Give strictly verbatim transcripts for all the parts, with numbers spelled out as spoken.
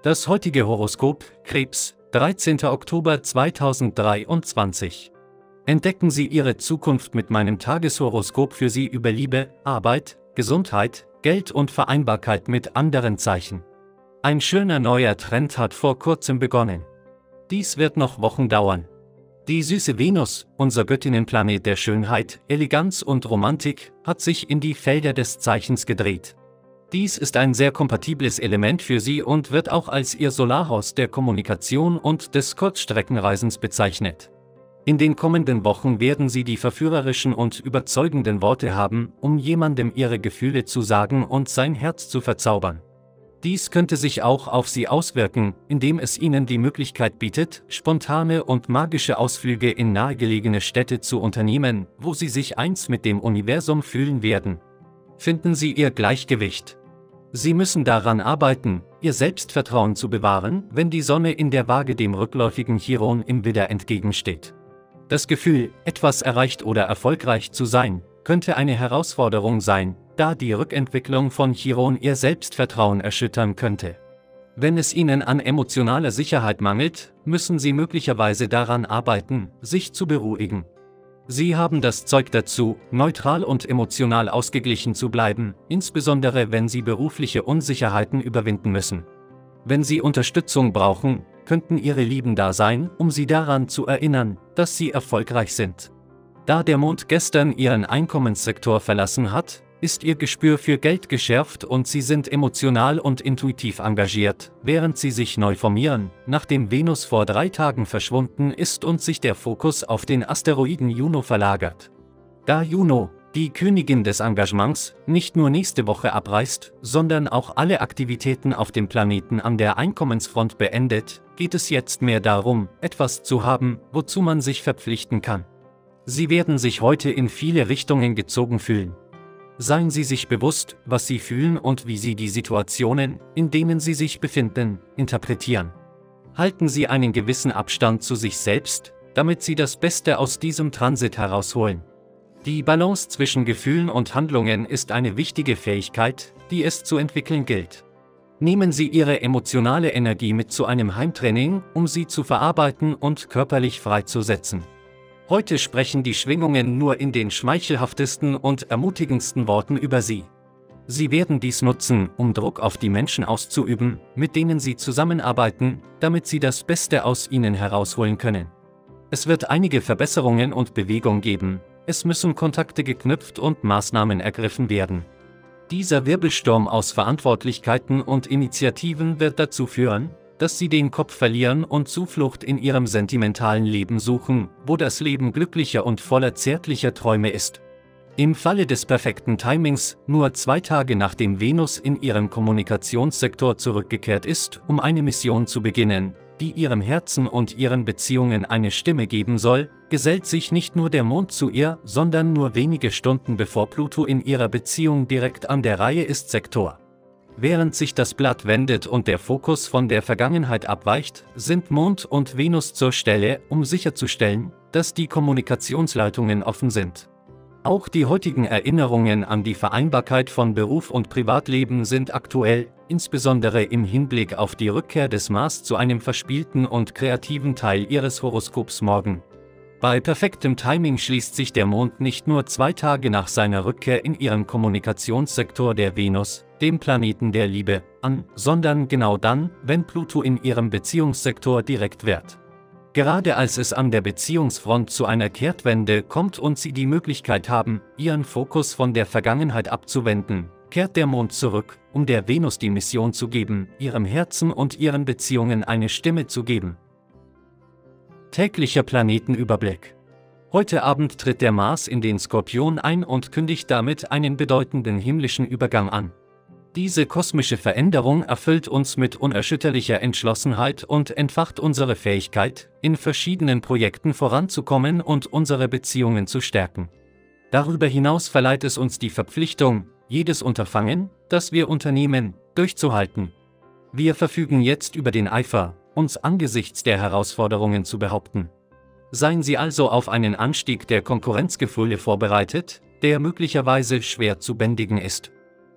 Das heutige Horoskop, Krebs, dreizehnter Oktober zweitausenddreiundzwanzig. Entdecken Sie Ihre Zukunft mit meinem Tageshoroskop für Sie über Liebe, Arbeit, Gesundheit, Geld und Vereinbarkeit mit anderen Zeichen. Ein schöner neuer Trend hat vor kurzem begonnen. Dies wird noch Wochen dauern. Die süße Venus, unser Göttinnenplanet der Schönheit, Eleganz und Romantik, hat sich in die Felder des Zeichens gedreht. Dies ist ein sehr kompatibles Element für Sie und wird auch als Ihr Solarhaus der Kommunikation und des Kurzstreckenreisens bezeichnet. In den kommenden Wochen werden Sie die verführerischen und überzeugenden Worte haben, um jemandem Ihre Gefühle zu sagen und sein Herz zu verzaubern. Dies könnte sich auch auf Sie auswirken, indem es Ihnen die Möglichkeit bietet, spontane und magische Ausflüge in nahegelegene Städte zu unternehmen, wo Sie sich eins mit dem Universum fühlen werden. Finden Sie Ihr Gleichgewicht. Sie müssen daran arbeiten, Ihr Selbstvertrauen zu bewahren, wenn die Sonne in der Waage dem rückläufigen Chiron im Widder entgegensteht. Das Gefühl, etwas erreicht oder erfolgreich zu sein, könnte eine Herausforderung sein, da die Rückentwicklung von Chiron Ihr Selbstvertrauen erschüttern könnte. Wenn es Ihnen an emotionaler Sicherheit mangelt, müssen Sie möglicherweise daran arbeiten, sich zu beruhigen. Sie haben das Zeug dazu, neutral und emotional ausgeglichen zu bleiben, insbesondere wenn Sie berufliche Unsicherheiten überwinden müssen. Wenn Sie Unterstützung brauchen, könnten Ihre Lieben da sein, um Sie daran zu erinnern, dass Sie erfolgreich sind. Da der Mond gestern Ihren Einkommenssektor verlassen hat, ist Ihr Gespür für Geld geschärft und Sie sind emotional und intuitiv engagiert, während Sie sich neu formieren, nachdem Venus vor drei Tagen verschwunden ist und sich der Fokus auf den Asteroiden Juno verlagert. Da Juno, die Königin des Engagements, nicht nur nächste Woche abreist, sondern auch alle Aktivitäten auf dem Planeten an der Einkommensfront beendet, geht es jetzt mehr darum, etwas zu haben, wozu man sich verpflichten kann. Sie werden sich heute in viele Richtungen gezogen fühlen. Seien Sie sich bewusst, was Sie fühlen und wie Sie die Situationen, in denen Sie sich befinden, interpretieren. Halten Sie einen gewissen Abstand zu sich selbst, damit Sie das Beste aus diesem Transit herausholen. Die Balance zwischen Gefühlen und Handlungen ist eine wichtige Fähigkeit, die es zu entwickeln gilt. Nehmen Sie Ihre emotionale Energie mit zu einem Heimtraining, um sie zu verarbeiten und körperlich freizusetzen. Heute sprechen die Schwingungen nur in den schmeichelhaftesten und ermutigendsten Worten über Sie. Sie werden dies nutzen, um Druck auf die Menschen auszuüben, mit denen Sie zusammenarbeiten, damit Sie das Beste aus ihnen herausholen können. Es wird einige Verbesserungen und Bewegung geben, es müssen Kontakte geknüpft und Maßnahmen ergriffen werden. Dieser Wirbelsturm aus Verantwortlichkeiten und Initiativen wird dazu führen, dass Sie den Kopf verlieren und Zuflucht in Ihrem sentimentalen Leben suchen, wo das Leben glücklicher und voller zärtlicher Träume ist. Im Falle des perfekten Timings, nur zwei Tage nachdem Venus in Ihrem Kommunikationssektor zurückgekehrt ist, um eine Mission zu beginnen, die Ihrem Herzen und Ihren Beziehungen eine Stimme geben soll, gesellt sich nicht nur der Mond zu ihr, sondern nur wenige Stunden bevor Pluto in Ihrer Beziehung direkt an der Reihe ist Sektor. Während sich das Blatt wendet und der Fokus von der Vergangenheit abweicht, sind Mond und Venus zur Stelle, um sicherzustellen, dass die Kommunikationsleitungen offen sind. Auch die heutigen Erinnerungen an die Vereinbarkeit von Beruf und Privatleben sind aktuell, insbesondere im Hinblick auf die Rückkehr des Mars zu einem verspielten und kreativen Teil Ihres Horoskops morgen. Bei perfektem Timing schließt sich der Mond nicht nur zwei Tage nach seiner Rückkehr in Ihren Kommunikationssektor der Venus, dem Planeten der Liebe, an, sondern genau dann, wenn Pluto in Ihrem Beziehungssektor direkt wird. Gerade als es an der Beziehungsfront zu einer Kehrtwende kommt und Sie die Möglichkeit haben, Ihren Fokus von der Vergangenheit abzuwenden, kehrt der Mond zurück, um der Venus die Mission zu geben, Ihrem Herzen und Ihren Beziehungen eine Stimme zu geben. Täglicher Planetenüberblick. Heute Abend tritt der Mars in den Skorpion ein und kündigt damit einen bedeutenden himmlischen Übergang an. Diese kosmische Veränderung erfüllt uns mit unerschütterlicher Entschlossenheit und entfacht unsere Fähigkeit, in verschiedenen Projekten voranzukommen und unsere Beziehungen zu stärken. Darüber hinaus verleiht es uns die Verpflichtung, jedes Unterfangen, das wir unternehmen, durchzuhalten. Wir verfügen jetzt über den Eifer, uns angesichts der Herausforderungen zu behaupten. Seien Sie also auf einen Anstieg der Konkurrenzgefühle vorbereitet, der möglicherweise schwer zu bändigen ist.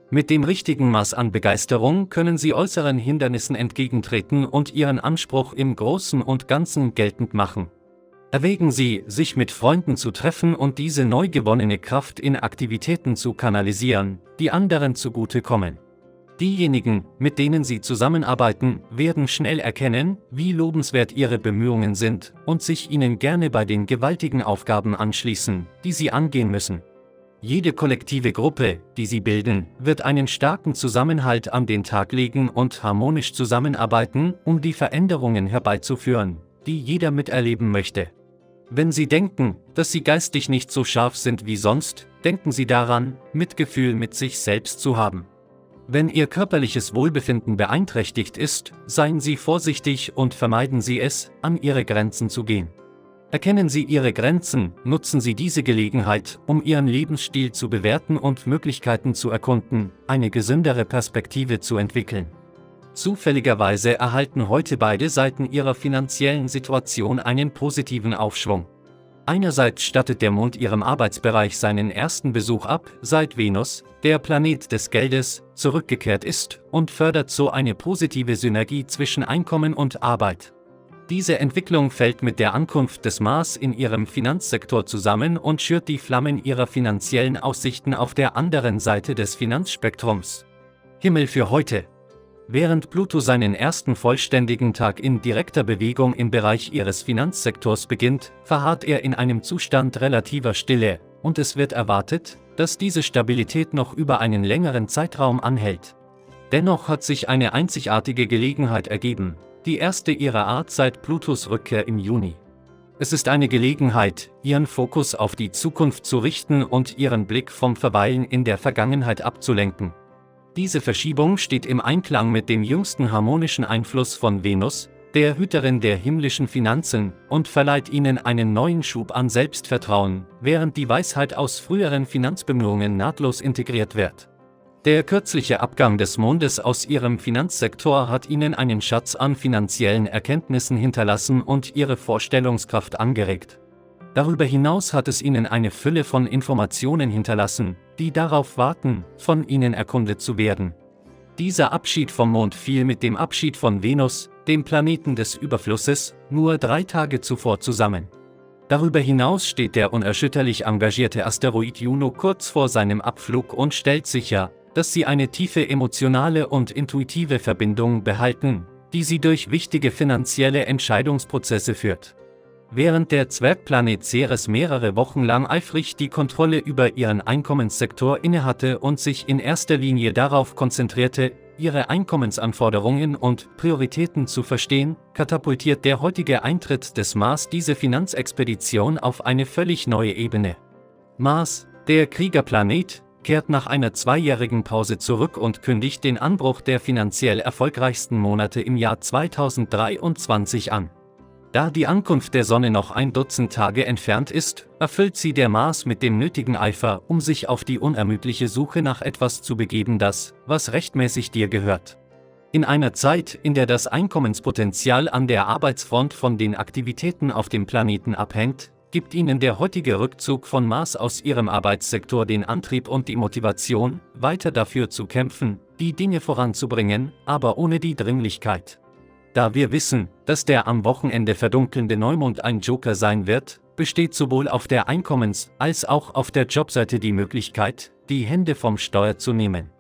Mit dem richtigen Maß an Begeisterung können Sie äußeren Hindernissen entgegentreten und Ihren Anspruch im Großen und Ganzen geltend machen. Erwägen Sie, sich mit Freunden zu treffen und diese neu gewonnene Kraft in Aktivitäten zu kanalisieren, die anderen zugutekommen. Diejenigen, mit denen Sie zusammenarbeiten, werden schnell erkennen, wie lobenswert Ihre Bemühungen sind und sich Ihnen gerne bei den gewaltigen Aufgaben anschließen, die Sie angehen müssen. Jede kollektive Gruppe, die Sie bilden, wird einen starken Zusammenhalt an den Tag legen und harmonisch zusammenarbeiten, um die Veränderungen herbeizuführen, die jeder miterleben möchte. Wenn Sie denken, dass Sie geistig nicht so scharf sind wie sonst, denken Sie daran, Mitgefühl mit sich selbst zu haben. Wenn Ihr körperliches Wohlbefinden beeinträchtigt ist, seien Sie vorsichtig und vermeiden Sie es, an Ihre Grenzen zu gehen. Erkennen Sie Ihre Grenzen, nutzen Sie diese Gelegenheit, um Ihren Lebensstil zu bewerten und Möglichkeiten zu erkunden, eine gesündere Perspektive zu entwickeln. Zufälligerweise erhalten heute beide Seiten ihrer finanziellen Situation einen positiven Aufschwung. Einerseits stattet der Mond Ihrem Arbeitsbereich seinen ersten Besuch ab, seit Venus, der Planet des Geldes, zurückgekehrt ist und fördert so eine positive Synergie zwischen Einkommen und Arbeit. Diese Entwicklung fällt mit der Ankunft des Mars in Ihrem Finanzsektor zusammen und schürt die Flammen Ihrer finanziellen Aussichten auf der anderen Seite des Finanzspektrums. Himmel für heute. Während Pluto seinen ersten vollständigen Tag in direkter Bewegung im Bereich Ihres Finanzsektors beginnt, verharrt er in einem Zustand relativer Stille, und es wird erwartet, dass diese Stabilität noch über einen längeren Zeitraum anhält. Dennoch hat sich eine einzigartige Gelegenheit ergeben, die erste ihrer Art seit Plutos Rückkehr im Juni. Es ist eine Gelegenheit, Ihren Fokus auf die Zukunft zu richten und Ihren Blick vom Verweilen in der Vergangenheit abzulenken. Diese Verschiebung steht im Einklang mit dem jüngsten harmonischen Einfluss von Venus, der Hüterin der himmlischen Finanzen, und verleiht Ihnen einen neuen Schub an Selbstvertrauen, während die Weisheit aus früheren Finanzbemühungen nahtlos integriert wird. Der kürzliche Abgang des Mondes aus Ihrem Finanzsektor hat Ihnen einen Schatz an finanziellen Erkenntnissen hinterlassen und Ihre Vorstellungskraft angeregt. Darüber hinaus hat es Ihnen eine Fülle von Informationen hinterlassen, die darauf warten, von Ihnen erkundet zu werden. Dieser Abschied vom Mond fiel mit dem Abschied von Venus, dem Planeten des Überflusses, nur drei Tage zuvor zusammen. Darüber hinaus steht der unerschütterlich engagierte Asteroid Juno kurz vor seinem Abflug und stellt sicher, dass Sie eine tiefe emotionale und intuitive Verbindung behalten, die Sie durch wichtige finanzielle Entscheidungsprozesse führt. Während der Zwergplanet Ceres mehrere Wochen lang eifrig die Kontrolle über Ihren Einkommenssektor innehatte und sich in erster Linie darauf konzentrierte, Ihre Einkommensanforderungen und Prioritäten zu verstehen, katapultiert der heutige Eintritt des Mars diese Finanzexpedition auf eine völlig neue Ebene. Mars, der Kriegerplanet, kehrt nach einer zweijährigen Pause zurück und kündigt den Anbruch der finanziell erfolgreichsten Monate im Jahr zweitausenddreiundzwanzig an. Da die Ankunft der Sonne noch ein Dutzend Tage entfernt ist, erfüllt sie der Mars mit dem nötigen Eifer, um sich auf die unermüdliche Suche nach etwas zu begeben, das, was rechtmäßig dir gehört. In einer Zeit, in der das Einkommenspotenzial an der Arbeitsfront von den Aktivitäten auf dem Planeten abhängt, gibt Ihnen der heutige Rückzug von Mars aus Ihrem Arbeitssektor den Antrieb und die Motivation, weiter dafür zu kämpfen, die Dinge voranzubringen, aber ohne die Dringlichkeit. Da wir wissen, dass der am Wochenende verdunkelnde Neumond ein Joker sein wird, besteht sowohl auf der Einkommens- als auch auf der Jobseite die Möglichkeit, die Hände vom Steuer zu nehmen.